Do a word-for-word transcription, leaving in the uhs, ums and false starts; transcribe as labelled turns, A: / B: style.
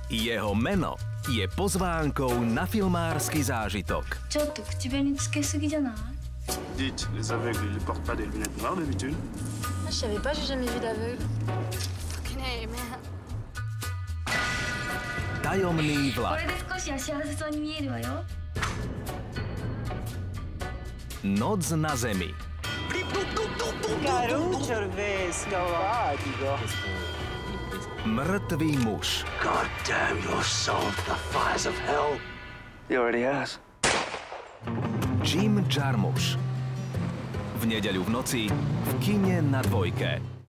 A: Jeho meno je pozvánkou na filmársky zážitok.
B: Čo to, k tebe nic kesugiじゃない?
C: Dites, les aveugles, ils ne portent pas des lunettes noires d'habitude?
D: Je savais pas, j'ai jamais vu d'aveugle. Kine, merde.
A: Tajomný vlak.
B: これで少しは幸せそうに見えるわよ。
A: Noc na zemi. Mŕtvý muž.
E: God damn your soul to the fires of hell. He already has.
A: Jim Jarmusch. V nedeľu v noci v kine na Dvojke.